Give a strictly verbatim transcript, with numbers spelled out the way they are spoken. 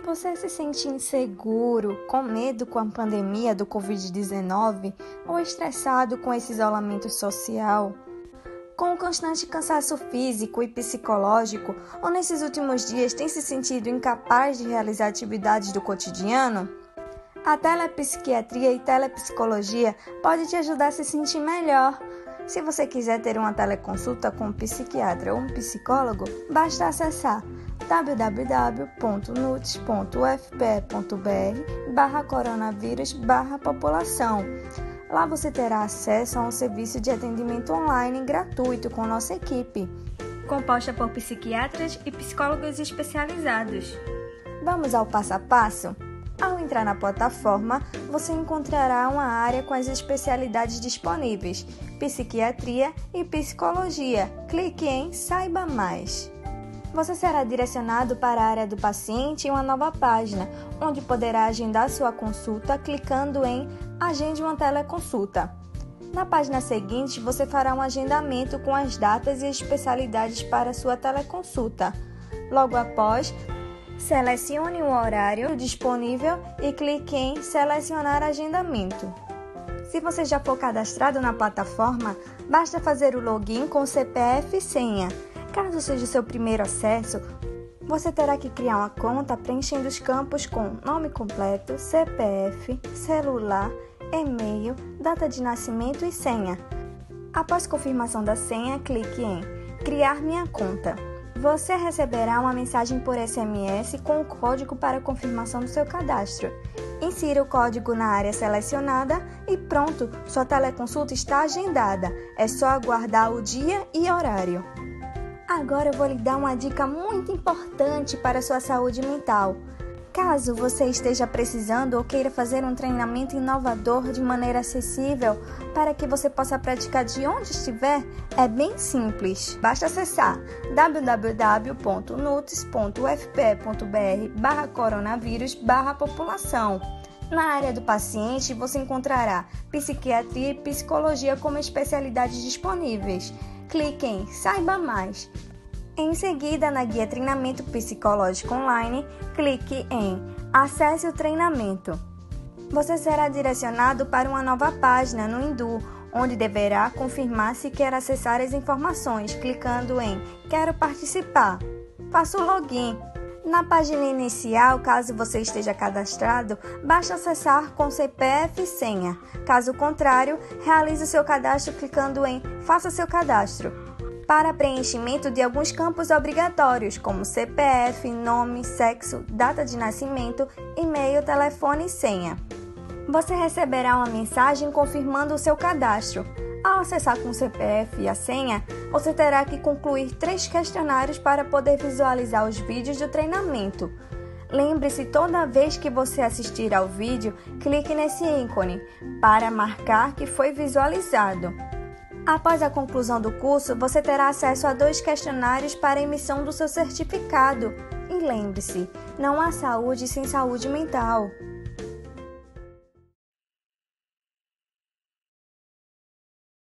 Você se sente inseguro, com medo com a pandemia do covid dezenove ou estressado com esse isolamento social? Com o constante cansaço físico e psicológico, ou nesses últimos dias tem se sentido incapaz de realizar atividades do cotidiano? A telepsiquiatria e telepsicologia pode te ajudar a se sentir melhor. Se você quiser ter uma teleconsulta com um psiquiatra ou um psicólogo, basta acessar w w w ponto nuts ponto u f p e ponto b r barra coronavírus barra população. Lá você terá acesso a um serviço de atendimento online gratuito com nossa equipe, composta por psiquiatras e psicólogos especializados. Vamos ao passo a passo? Ao entrar na plataforma, você encontrará uma área com as especialidades disponíveis, psiquiatria e psicologia. Clique em Saiba Mais. Você será direcionado para a área do paciente em uma nova página, onde poderá agendar sua consulta clicando em Agende uma teleconsulta. Na página seguinte, você fará um agendamento com as datas e especialidades para sua teleconsulta. Logo após, selecione o horário disponível e clique em Selecionar agendamento. Se você já for cadastrado na plataforma, basta fazer o login com C P F e senha. Caso seja o seu primeiro acesso, você terá que criar uma conta preenchendo os campos com nome completo, C P F, celular, e-mail, data de nascimento e senha. Após confirmação da senha, clique em Criar minha conta. Você receberá uma mensagem por S M S com o código para confirmação do seu cadastro. Insira o código na área selecionada e pronto, sua teleconsulta está agendada. É só aguardar o dia e horário. Agora eu vou lhe dar uma dica muito importante para a sua saúde mental. Caso você esteja precisando ou queira fazer um treinamento inovador de maneira acessível para que você possa praticar de onde estiver, é bem simples. Basta acessar w w w ponto nuts ponto u f p e ponto b r barra coronavírus barra população. Na área do paciente, você encontrará psiquiatria e psicologia como especialidades disponíveis. Clique em Saiba Mais. Em seguida, na guia Treinamento Psicológico Online, clique em Acesse o treinamento. Você será direcionado para uma nova página no Hindu, onde deverá confirmar se quer acessar as informações, clicando em Quero participar. Faça o login. Na página inicial, caso você esteja cadastrado, basta acessar com C P F e senha. Caso contrário, realize o seu cadastro clicando em Faça seu cadastro. Para preenchimento de alguns campos obrigatórios, como C P F, nome, sexo, data de nascimento, e-mail, telefone e senha. Você receberá uma mensagem confirmando o seu cadastro. Ao acessar com o C P F e a senha, você terá que concluir três questionários para poder visualizar os vídeos do treinamento. Lembre-se, toda vez que você assistir ao vídeo, clique nesse ícone para marcar que foi visualizado. Após a conclusão do curso, você terá acesso a dois questionários para a emissão do seu certificado. E lembre-se, não há saúde sem saúde mental.